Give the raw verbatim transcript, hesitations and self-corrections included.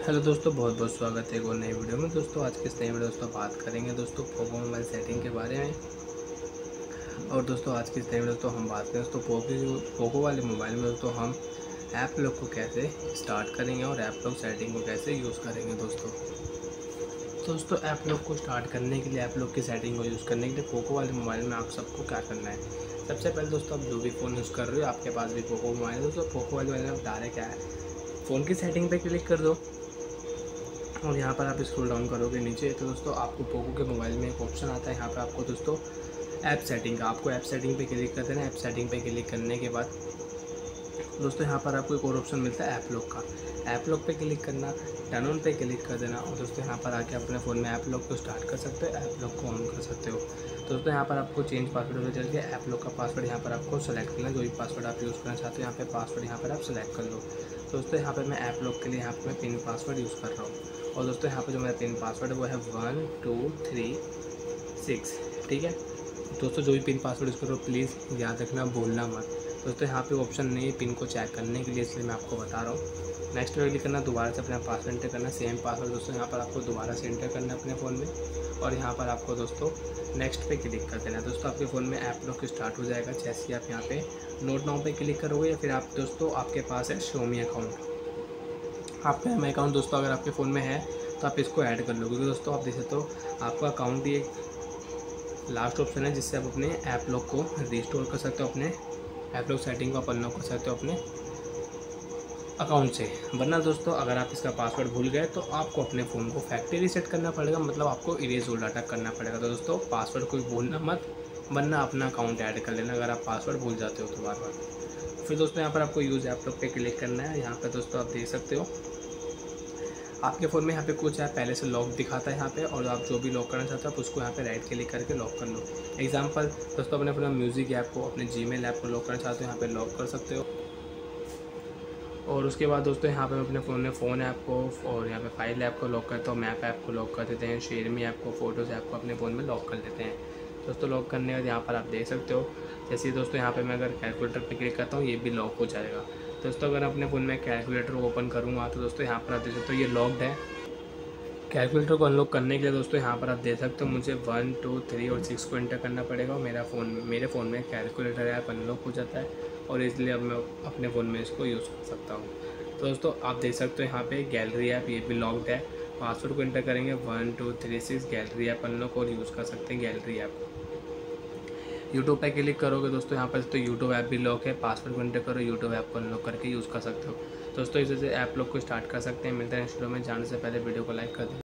Hello दोस्तों, बहुत बहुत स्वागत है एक और नई वीडियो में। दोस्तों आज के इस नए वीडियो दोस्तों बात करेंगे दोस्तों पोको मोबाइल सेटिंग के बारे में। और दोस्तों आज की इस नई वीडियो दोस्तों हम बात करें दोस्तों पोको पोको वाले मोबाइल में दोस्तों हम ऐप लॉक को कैसे स्टार्ट करेंगे और ऐप लॉक सेटिंग को कैसे यूज़ करेंगे। दोस्तों दोस्तों ऐप लॉक को स्टार्ट करने के लिए, ऐप लॉक की सेटिंग को यूज़ करने के लिए पोको वाले मोबाइल में आप सबको क्या करना है। सबसे पहले दोस्तों आप जो भी फ़ोन यूज़ कर रहे हो, आपके पास भी पोको मोबाइल है दोस्तों, पोको वाले मोबाइल में आप डायरेक्ट क्या है, फ़ोन की सेटिंग पर क्लिक कर दो और यहाँ पर आप स्क्रॉल डाउन करोगे नीचे तो दोस्तों आपको पोको के मोबाइल में एक ऑप्शन आता है। यहाँ पे आपको दोस्तों ऐप सेटिंग का, आपको ऐप सेटिंग पे क्लिक कर देना। ऐप सेटिंग पे क्लिक करने के बाद दोस्तों यहाँ पर आपको एक और ऑप्शन मिलता है ऐप लॉक का। ऐप लॉक पे क्लिक करना, टर्न ऑन पे क्लिक कर देना और दोस्तों यहाँ पर आके अपने फ़ोन में ऐप लॉक को स्टार्ट कर सकते हो, ऐप लॉक को ऑन कर सकते हो। तो दोस्तों यहाँ पर आपको चेंज पासवर्ड पे चल के ऐप लॉक का पासवर्ड यहाँ पर आपको सेलेक्ट करना है। जो भी पासवर्ड आप यूज़ करना चाहते हो यहाँ पे पासवर्ड यहाँ पर आप सेलेक्ट कर लो। तो दोस्तों यहाँ पर मैं ऐप लॉक के लिए यहाँ पर मैं पिन पासवर्ड यूज़ कर रहा हूँ और दोस्तों यहाँ पर जो मेरा पिन पासवर्ड है वो है वन टू थ्री सिक्स। ठीक है दोस्तों, जो भी पिन पासवर्ड यूज़ करो प्लीज़ याद रखना, भूलना मत। दोस्तों यहाँ पे ऑप्शन नहीं है पिन को चेक करने के लिए, इसलिए मैं आपको बता रहा हूँ। नेक्स्ट पे क्लिक करना, दोबारा से अपना पासवर्ड एंटर करना, सेम पासवर्ड दोस्तों यहाँ पर आपको दोबारा से एंटर करना है अपने फ़ोन में और यहाँ पर आपको दोस्तों नेक्स्ट पे क्लिक कर देना है। दोस्तों आपके फ़ोन में ऐप लॉक स्टार्ट हो जाएगा जैसे ही आप यहाँ पे नोट नाउ पे क्लिक करोगे या फिर आप दोस्तों आपके पास है शोमी अकाउंट। आपका एम अकाउंट दोस्तों अगर आपके फ़ोन में है तो आप इसको ऐड कर लो, क्योंकि दोस्तों आप देख सकते हो आपका अकाउंट ही एक लास्ट ऑप्शन है जिससे आप अपने ऐप लॉक को रिस्टोर कर सकते हो, अपने ऐप लॉक सेटिंग को आप अनलॉक कर सकते हो अपने अकाउंट से। वरना दोस्तों अगर आप इसका पासवर्ड भूल गए तो आपको अपने फ़ोन को फैक्ट्री रीसेट करना पड़ेगा, मतलब आपको इरेज ओल्ड डाटा करना पड़ेगा। तो दोस्तों पासवर्ड कोई भूलना मत, वरना अपना अकाउंट ऐड कर लेना अगर आप पासवर्ड भूल जाते हो तो बार बार। फिर दोस्तों यहाँ पर आपको यूज़ ऐप लॉक पे क्लिक करना है। यहाँ पर दोस्तों आप देख सकते हो आपके फ़ोन में यहाँ पे कुछ ऐप पहले से लॉक दिखाता है यहाँ पे, और आप जो भी लॉक करना चाहते हो आप उसको यहाँ पे राइट क्लिक करके लॉक कर लो। एग्जांपल दोस्तों अपने अपना म्यूज़िक ऐप को, अपने जीमेल ऐप को लॉक करना चाहते हो यहाँ पे लॉक कर सकते हो। और उसके बाद दोस्तों यहाँ पे अपने फ़ोन में फ़ोन ऐप को और यहाँ पे फाइल ऐप को लॉक करते हो, मैप ऐप को लॉक कर देते हैं, शेयर मी ऐप को, फोटोज़ ऐप को अपने फ़ोन में लॉक कर देते हैं। दोस्तों लॉक करने के बाद यहाँ पर आप देख सकते हो जैसे दोस्तों यहाँ पे मैं अगर कैलकुलेटर पे क्लिक करता हूँ ये भी लॉक हो जाएगा। दोस्तों अगर अपने फ़ोन में कैलकुलेटर ओपन करूँगा तो दोस्तों यहाँ पर आप देख सकते हो ये लॉक्ड है। कैलकुलेटर को अनलॉक करने के लिए दोस्तों यहाँ पर आप देख सकते हो मुझे वन टू थ्री और सिक्स को एंटर करना पड़ेगा और मेरा फ़ोन मेरे फ़ोन में कैलकुलेटर ऐप अनलॉक हो जाता है और इसलिए अब मैं अपने फ़ोन में इसको यूज़ कर सकता हूँ। तो दोस्तों आप देख सकते हो यहाँ पे गैलरी ऐप ये भी लॉक्ड है। पासवर्ड को एंटर करेंगे one two three six, gallery app unlock और यूज़ कर सकते हैं गैलरी ऐप। यूट्यूब पे क्लिक करोगे दोस्तों यहाँ पर तो यूट्यूब ऐप भी लॉक है, पासवर्ड को एंटर करो, यूट्यूब ऐप को अनलॉक करके यूज़ कर सकते हो। दोस्तों इस वजह से ऐप लॉक को स्टार्ट कर सकते हैं। मिलते हैं नेक्स्ट वीडियो में, जाने से पहले वीडियो को लाइक कर दें।